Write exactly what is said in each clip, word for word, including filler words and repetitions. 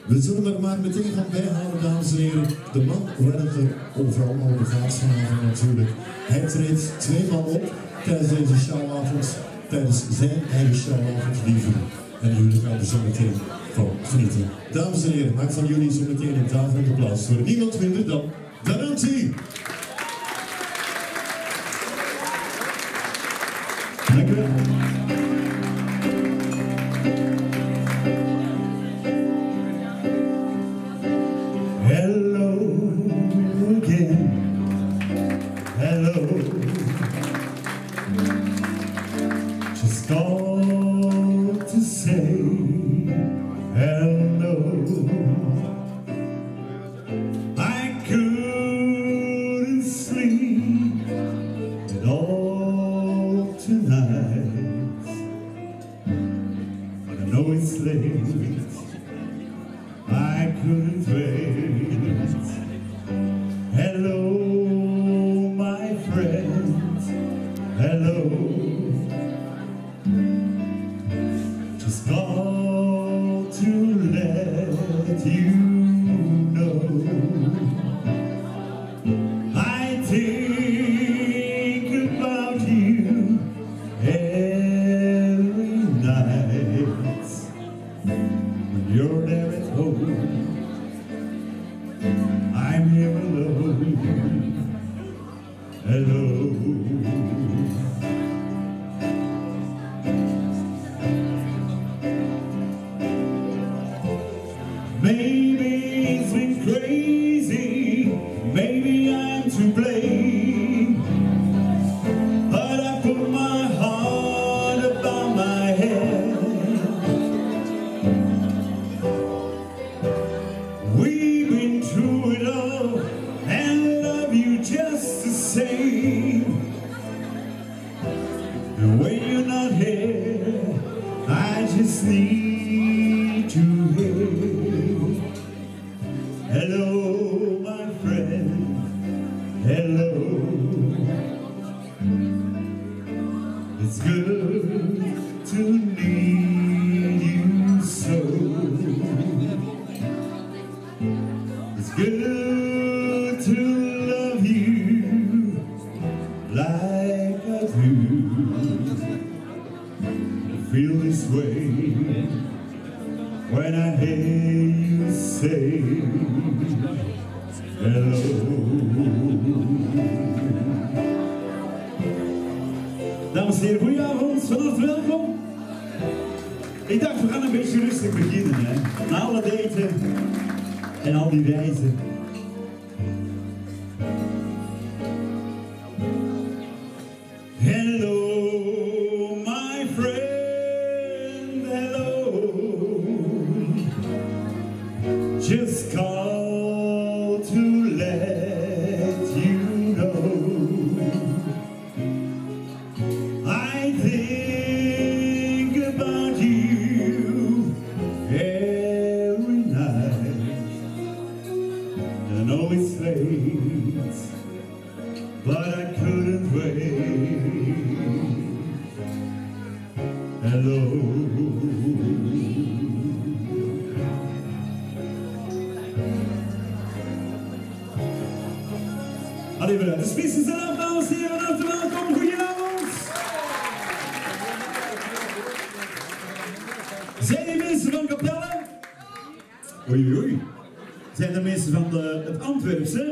We zullen er maar meteen gaan bijhouden, dames en heren. De man waar het er overal over gaat vanavond natuurlijk. Hij treedt tweemaal op tijdens deze showavond, tijdens zijn eigen showavond, liever. En jullie gaan er zo meteen van genieten. Dames en heren, maak van jullie zo meteen een daverend applaus voor niemand minder dan Daranti. Dank u wel. Dames en heren, goedenavond, van harte welkom. Ik dacht, we gaan een beetje rustig beginnen, hè. Na al het eten en al die reizen. Hello, my friend, hello. Just call to let you know. I think about you every night. I know it's late, but I couldn't wait. Hello. Allee, bedankt. De spitsen zijn af, dames en heren. Van harte welkom. Goedenavond. Zijn er mensen van Capelle? Oei, oei. Zijn er mensen van de, het Antwerpse?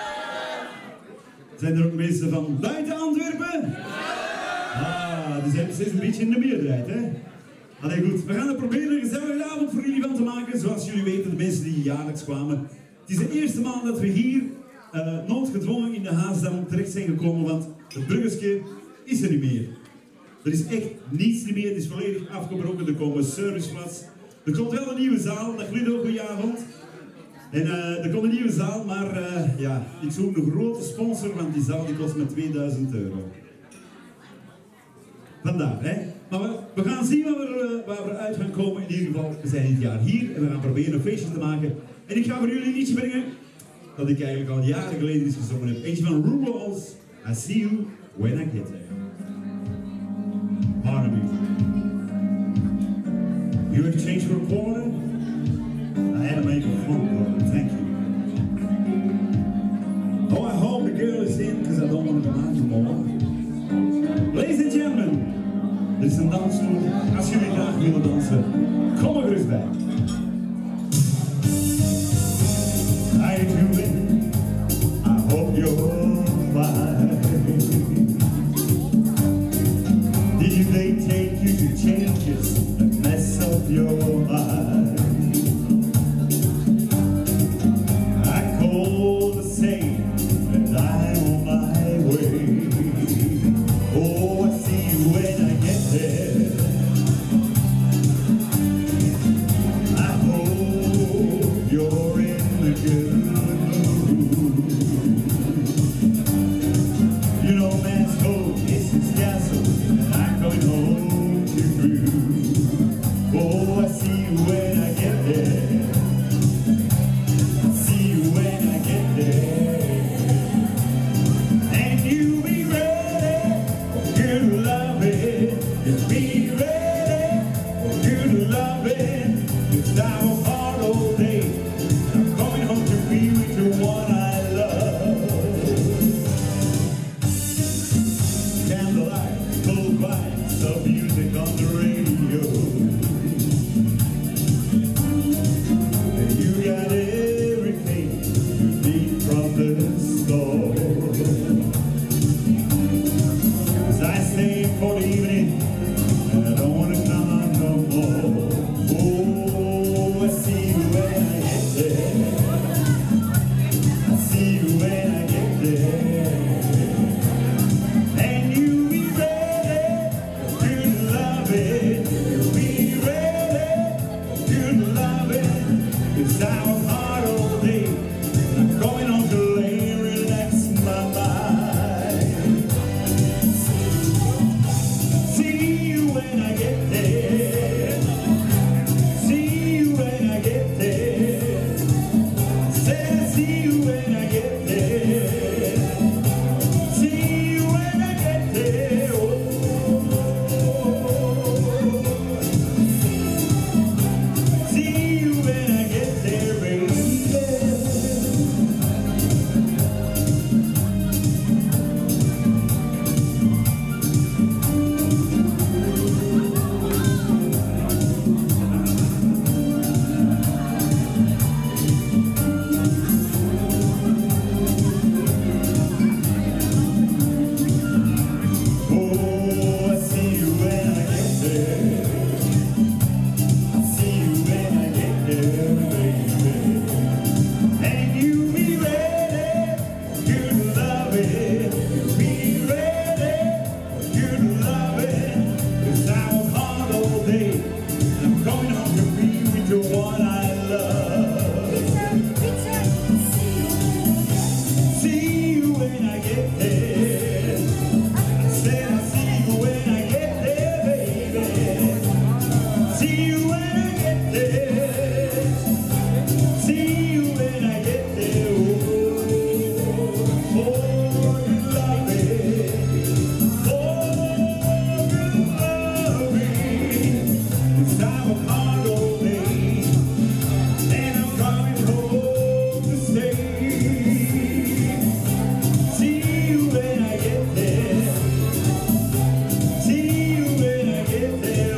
Zijn er ook mensen van buiten Antwerpen? Ah, die zijn precies een beetje in de meerderheid, hè? Allee, goed. We gaan er proberen een gezellige avond voor jullie van te maken. Zoals jullie weten, de mensen die jaarlijks kwamen. Het is de eerste maand dat we hier uh, noodgedwongen in de Haasdam terecht zijn gekomen, want het bruggetje is er niet meer. Er is echt niets meer, het is volledig afgebroken. Er komen serviceflats. Er komt wel een nieuwe zaal. Dag Ludo, goedenavond. En uh, er komt een nieuwe zaal, maar uh, ja, ik zoek een grote sponsor, want die zaal die kost me tweeduizend euro. Vandaar, hè. Maar we, we gaan zien waar we, uh, waar we uit gaan komen. In ieder geval, we zijn dit jaar hier en we gaan proberen een feestje te maken. En ik ga voor jullie een liedje brengen dat ik eigenlijk al jaren geleden eens gezongen heb. Eentje van RuPaul's I See You When I Get There. Barnaby. You exchange for a quarter? I had a make a phone call. Thank you. Oh, I hope the girl is in because I don't want to come out tomorrow. Ladies and gentlemen, dit is een dansstoel. Als jullie graag willen dansen, kom er gerust bij. How you doing? I hope you're fine. Did they take you to changes and mess up your mind? I call to say that I'm on my way. Oh, I see you when I get there. I hope you're in the good mood. You know, man's hope is his castle, and I'm coming home to you. Oh, I see you when I get there. I see you when I get there. And you be ready for good loving. You be ready for good loving. Cause I will hard all day. I'm coming home to be with the one I love. Candlelight, cold vibes of music on the radio. And you got everything you need from the store. As I stay for the evening, and I don't want to come out no more. Oh, I see you when I get there. I see you when I get there. And you be ready for good loving. You be ready for good loving. Cause I was hard all day. I'm going home to lay and relax my mind. See you when I get there. See you when I get there. Said I see you when I get there. See you when I get there. Oh. See you when I get there, baby. Oh, I see you when I get there. I see you when I get there, baby. And you be ready for good loving. You be ready for good loving. Cause I was hard all day. And I'm coming home to be with the one I love. See you when I get there. I said I see you when I get there, baby. See you when I get there. See you when I get there. Oh, for good loving. For good loving. Cause I was hard all day. And I'm coming home to stay. See you when I get there. See you when I get there.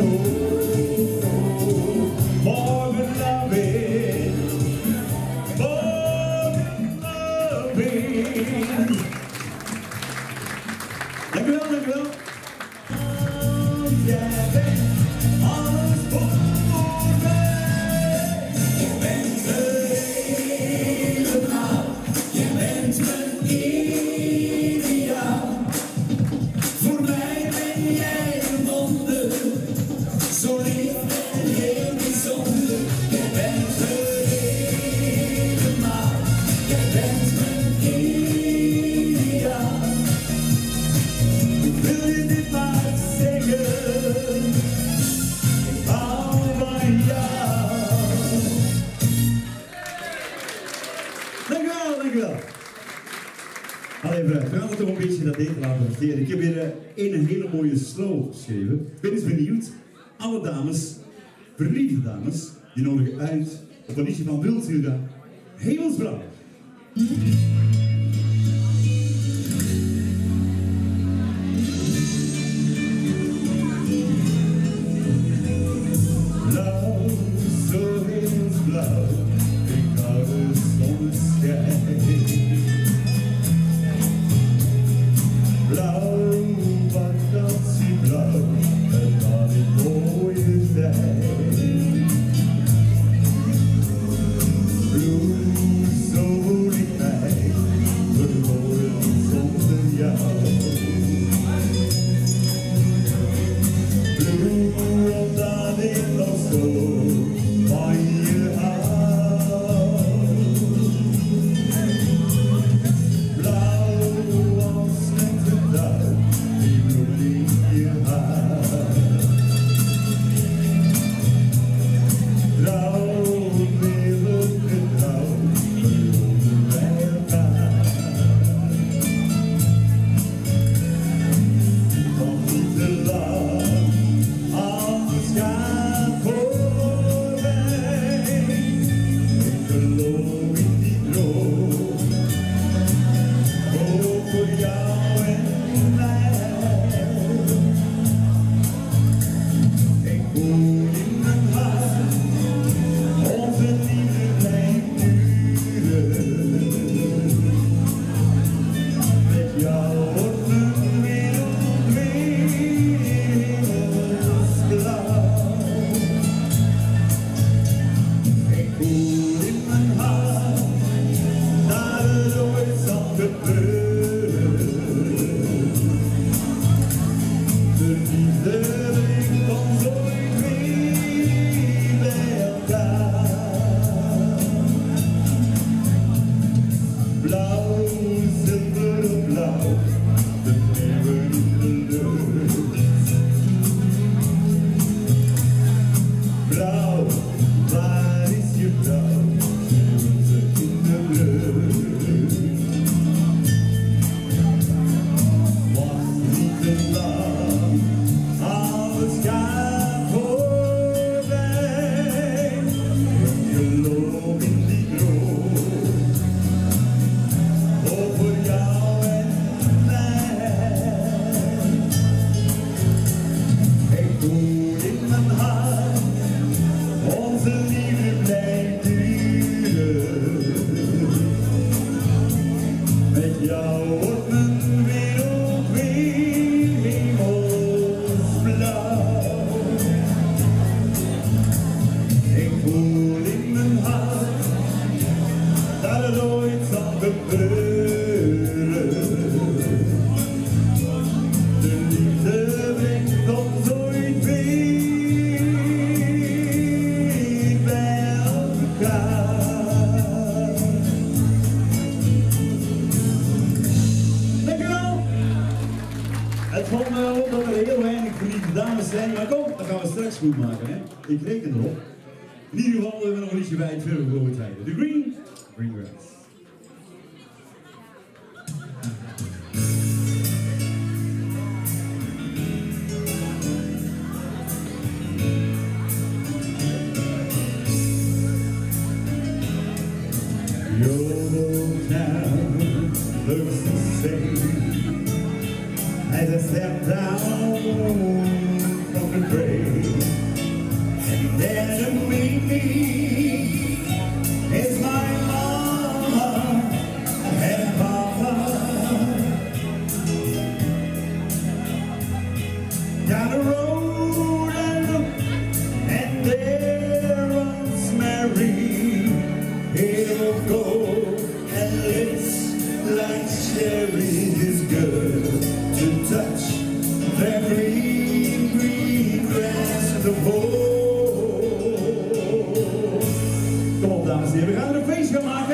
Oh, for good loving. For good loving. Dank u wel, dank u wel. Jij bent alles voor mij. Je bent er helemaal. Je bent mijn ideaal. Voor mij ben jij een wonder. Zo lief en heel bijzonder. Je bent er helemaal. Je bent mijn ideaal. Wil je dit maar zeggen? Ik hou van jou. Dank u wel, dank u wel. Allee, we gaan het toch een beetje dat eten laten verteren. Ik heb weer uh, een hele mooie slow geschreven. Ik ben eens benieuwd. Alle dames, verliefde dames, die nodigen uit Op een liedje van Wild Hilda, Hemelsblauw. Blauw, zo hemelsblauw, ik hou de zonneschijn. Blauw, vakantieblauw, het kan niet mooier zijn. Bloem zo dichtbij, verloren zonder jou. Bloem, omdat ik nog zo van je hou. Blauw als met een dauw, die bloem in je haar. Trouw, wereldje trouw, verloren wij elkaar. Nog niet te lang, alles gaat voorbij. Ik geloof in die droom, ook voor jou en mij. Ik voel in mijn hart, onze liefde blijft duren. Met jou wordt mijn wereld weer hemelsblauw. Ik voel in mijn hart dat het ooit zal gebeuren. De liefde brengt ons ooit weer bij elkaar. Blauw, zilverblauw, de sterren in de lucht. Blauw, waar is je vrouw? Schreeuwen ze in de lucht. Wacht niet te lang, alles gaat voorbij. Ik geloof in die droom, ook voor jou en mij. Ik voel in mijn hart, onze liefde blijft duren. Met jou wordt mijn wereld weer hemelsblauw. Ik voel in mijn hart dat het ooit zal gebeuren. De liefde brengt ons ooit weer bij elkaar. Dankjewel! Het valt me op dat er heel weinig verliefde dames zijn, maar kom, dat gaan we straks goed maken, hè? Ik reken erop. In ieder geval hebben we nog een liedje bij het verre grote tijden. The Green, Green Grass. Your old town looks the same as I step down from the grave. And there to meet me is my mama and papa. Down the road I look, and there runs Mary, hair of gold and lips like cherries. Is good to touch the green, green grass of the home. Kom op dames en heren, we gaan er een feest gaan maken.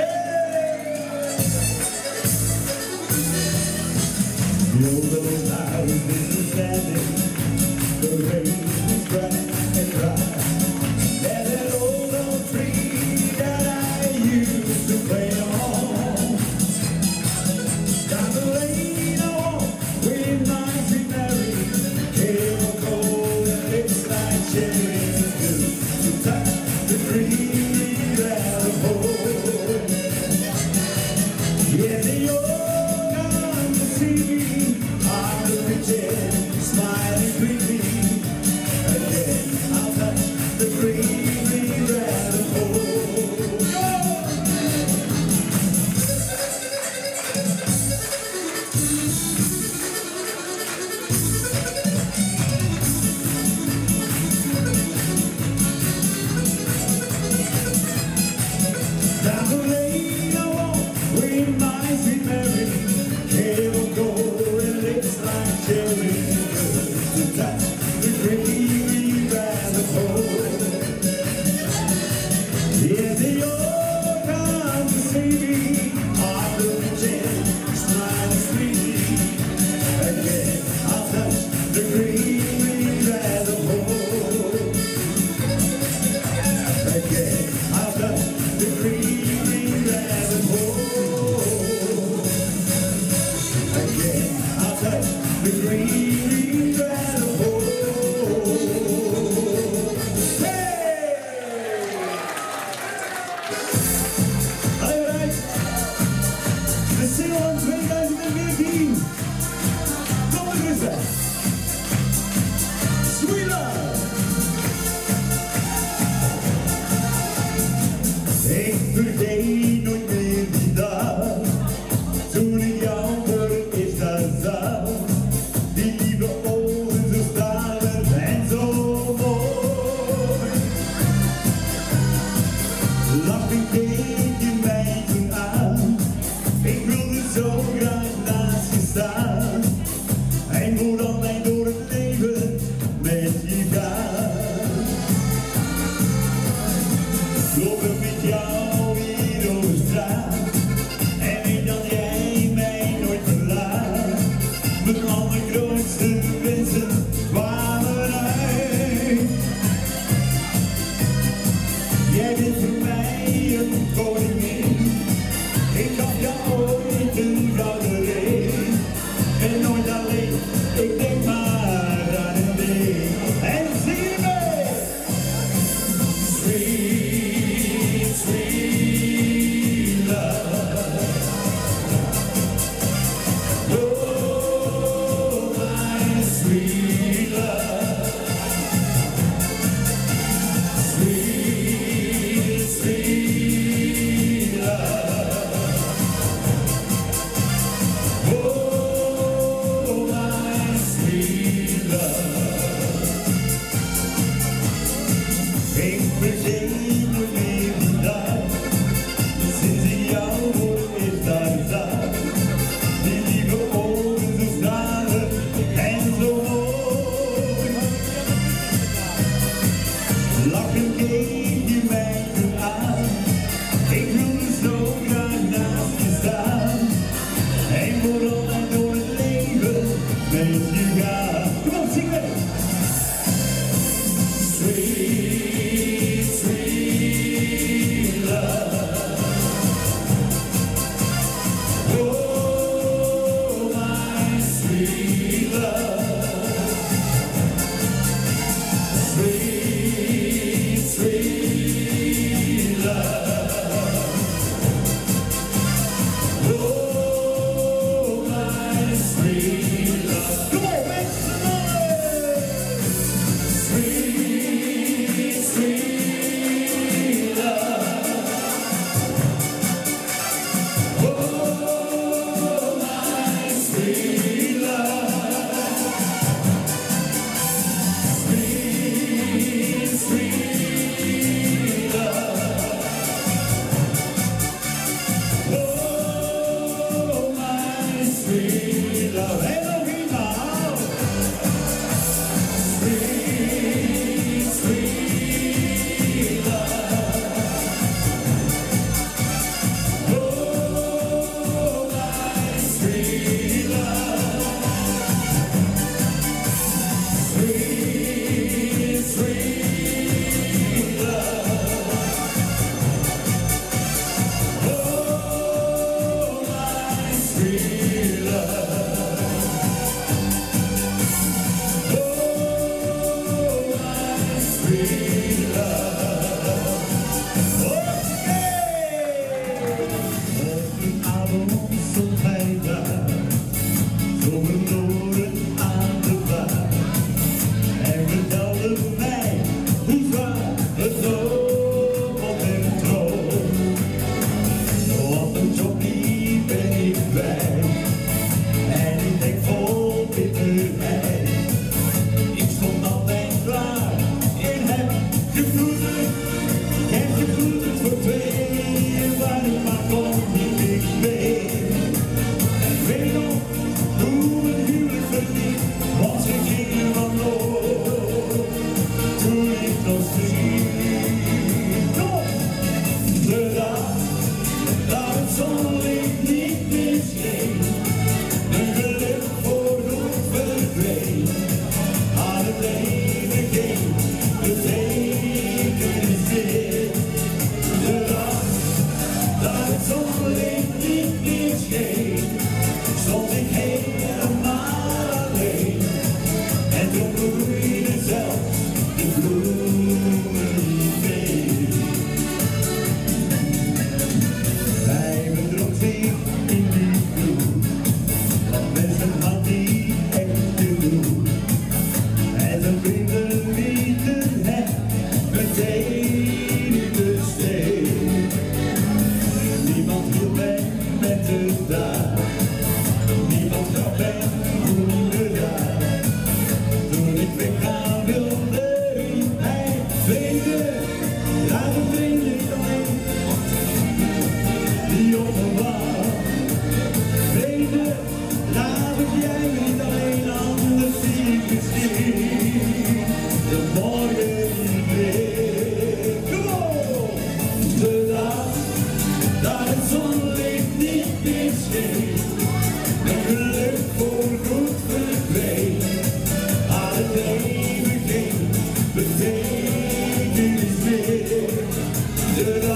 The old old house is standing, the rain is bright and dry. There's an old old tree that I used to play on. Down the lane I walk with my sweet Mary, hair of gold and lips like cherries. It's good to touch the green. home. Yeah, they all come to see me. I'm the pretend, smiling quickly. Again, I'll touch the green, green rabbit hole. Down the lane I walk with my sweet Mary. Hair of gold and lips like cherry. To touch the green rabbit hole. Yeah, they all come to see me. I'm the pretend, smiling sweetly. Again, I'll touch the green rabbit hole. Again, I'll touch the green rabbit hole. Again, I'll touch the green rabbit hole. Hey! Alright, de single van tweeduizend veertien. Kom maar rustig. Sweet Love. Ik vergeet nooit meer die dag, toen ik jou voor het eerst daar zag. Die lieve ogen zo stralend en zo mooi. Lachend keek je mij toen aan, ik wilde zo graag naast je staan. En voor altijd door het leven met je gaan. Lopen met jou hier over straat en weet dat jij mij nooit verlaat. Mijn allergrootste wensen kwamen uit. Jij bent voor mij een koningin.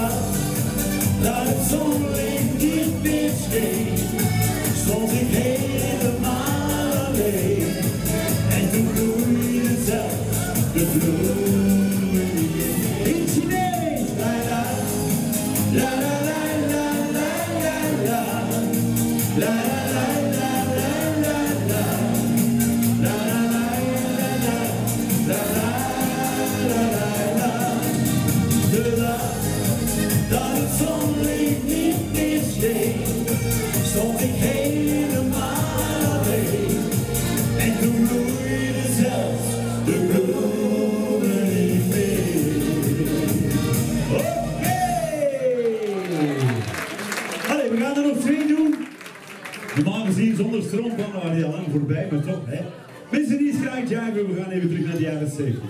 dag dat het zonlicht niet meer scheen, stond ik helemaal alleen. En toen bloeide zelfs de bloemen niet in Chinees. La la la la la la la la la la la la la la la. De dag dat het zonlicht niet meer scheen, stond ik helemaal alleen. En toen bloeide zelfs de bloemen niet meer. Oké! Allee, we gaan er nog twee doen. Normaal gezien zonder stroomplannen waren die al lang voorbij, maar toch, hè. Mensen die eens graag jagen, we gaan even terug naar de jaren zeventig.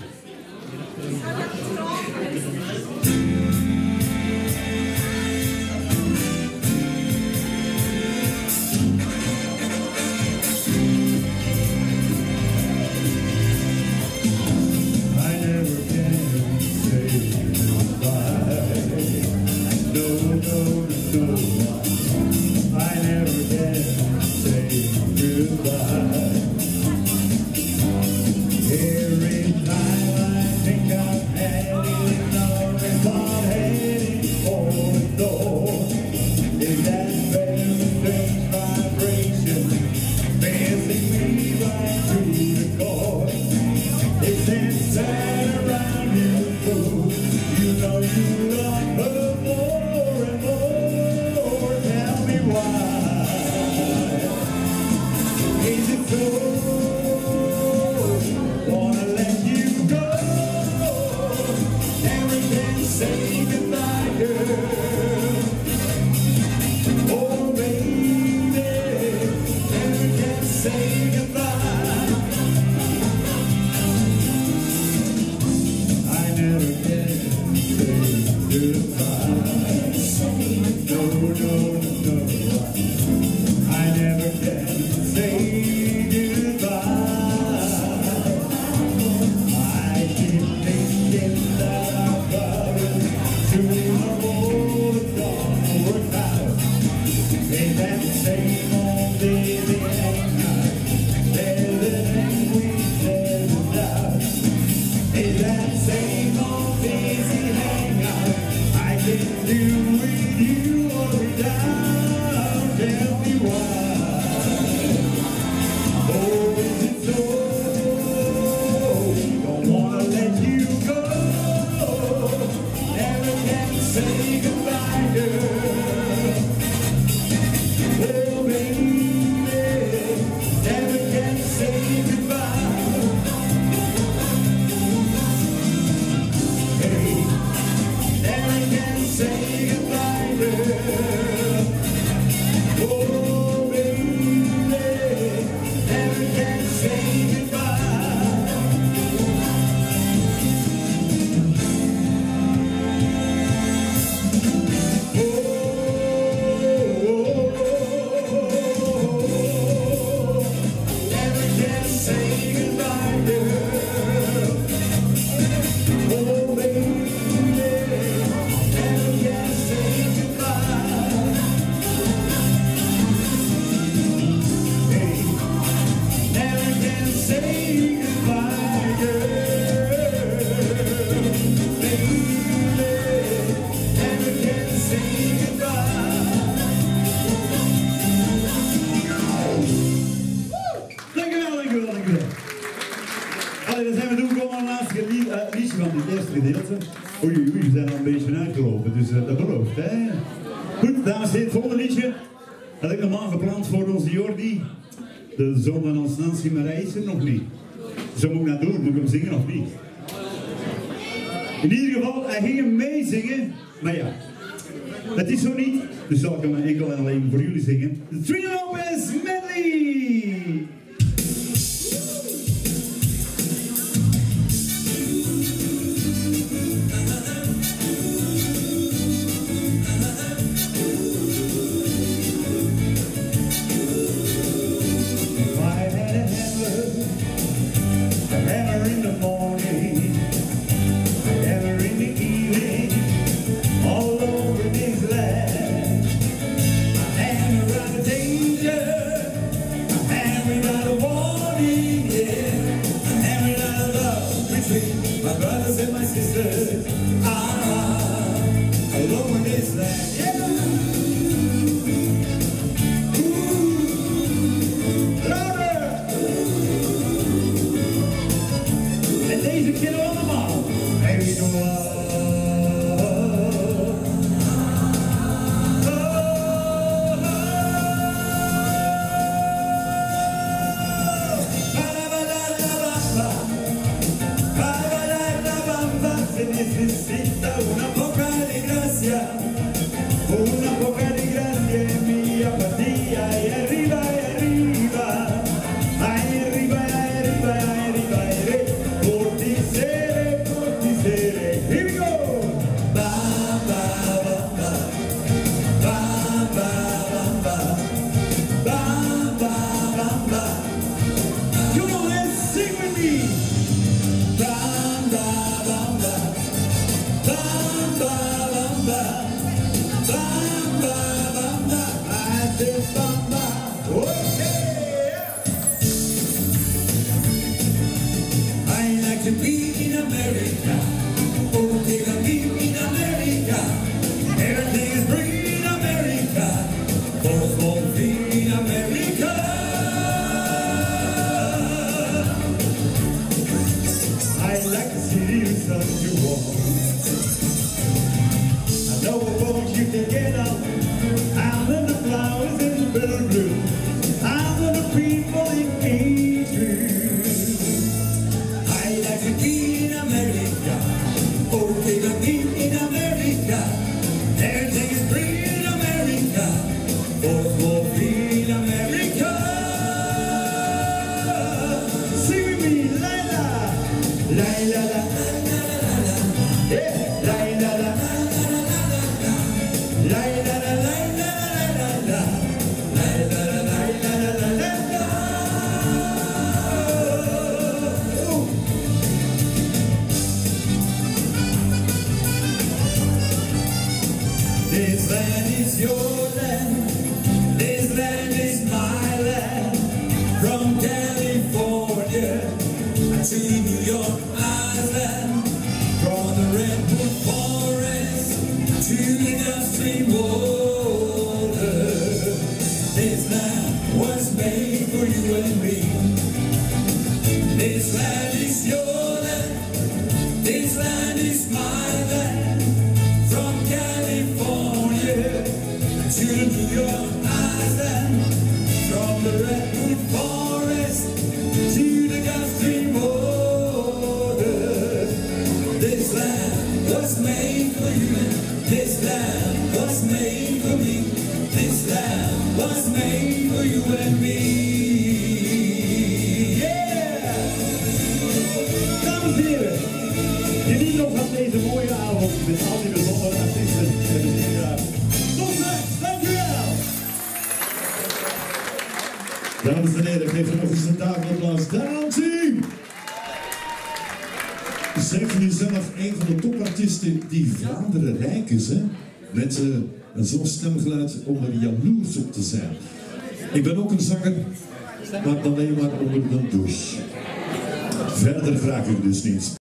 Oei, oei, we zijn al een beetje uitgelopen, dus uh, dat belooft, hè. Goed, dames en heren, het volgende liedje had ik normaal gepland voor onze Jordi. De zoon van ons Nancy, maar hij is er nog niet. Zo moet ik dat doen, moet ik hem zingen of niet? In ieder geval, hij ging hem meezingen, maar ja, het is zo niet, dus zal ik hem enkel en alleen voor jullie zingen. The Three Lopez Medley! All this land, yeah. Ooh, louder. En deze kennen we allemaal. Baby, doe maar. Necesita una poca de gracia, una poca de gracia en mi apatía, y arriba, y arriba, ahí arriba, ahí arriba, ahí arriba, ahí por ti seré, por ti seré. Here we go. Ba ba ba ba, ba ba ba ba, ba ba ba ba. Come on, let's sing with me. Ba ba ba ba. Bamba, bamba, bamba, bamba, I said bamba, okay. I like to be in America, oh, take a be in America. Everything is free in America, for small thing in America. I like the city of sun to walk. No boat you can get on. I'm in the flowers in the middle blue. I'm in the people in England. I like to be in America. Okay, to be in America. Everything is free in America. Both will be in America. Sing with me, Laila, Laila, la, la, la, la, yeah, Laila, la. La la la la la la la la la la la la la la. This land is your land. This land is my land. From California to New York Island, from the redwood forest to the Gulf Stream water. This land was made for you and me. This land is your land. This land is my land. From California to the New York Island, from the redwood forest to the Gulf Stream water. This land was made for you and me. This land was made for me. This land was made for you and me. Yeah! Dames en heren, geniet nog van deze mooie avond met al die bijzondere artiesten en de leraar. Tot straks, dankjewel! Dames en heren, geef er nog eens een tafelapplaus. Down team! Zeg je zelf een van de topartiesten die Vlaanderen rijk is, hè? Met uh, zo'n stemgeluid om er jaloers op te zijn. Ik ben ook een zanger, maar alleen maar onder de douche. Verder vraag ik dus niets.